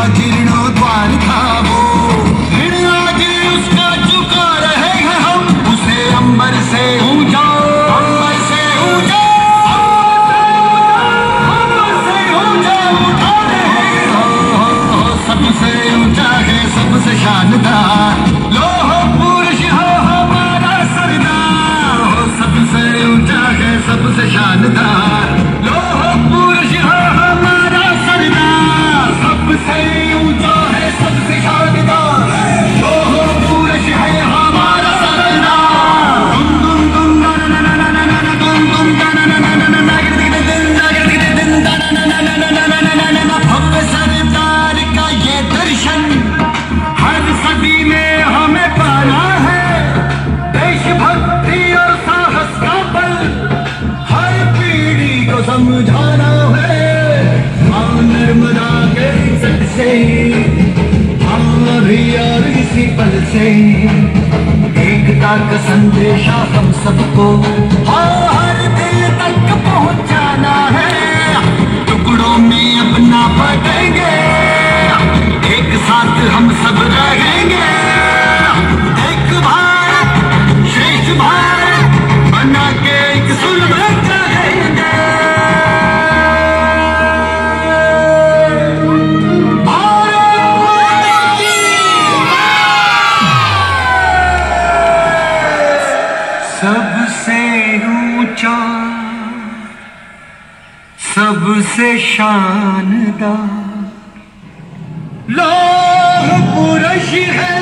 जीर्णोद्वार था वो, ऋण आज उसका चुका रहे हैं हम, उसे अंबर से ऊंचा, अंबर से ऊंचा, अंबर से ऊंचा उठा रहे हैं। सबसे ऊंचा है सबसे शानदार, लोह पुरुष हो हमारा सरदार, हो सबसे ऊंचा है सबसे शानदार, लोह पुरुष हो हमारा सरदार, सबसे ऊंचा है सबसे शानदार, लोह पुरुष है हमारा सरदार। दुम दुम दुम ना ना ना ना ना ना ना, दुम दुम ना ना ना ना ना ना, भव्य सरदार का ये दर्शन हर सदी में हमें पाना है, देशभक्ति और साहस का बल हर पीढ़ी को समझाना है। हाँ नर्मदा के तट से हम अभी और इसी पल से एकता का संदेशा हम सबको हाँ हर दिल तक पहुंचाना है। टुकड़ों में अपना बटेंगे, एक साथ हम सब रहेंगे, एक भारत श्रेष्ठ भारत बना के एक सुलभ रहेंगे। सबसे ऊंचा सबसे शानदार लोह पुरुष है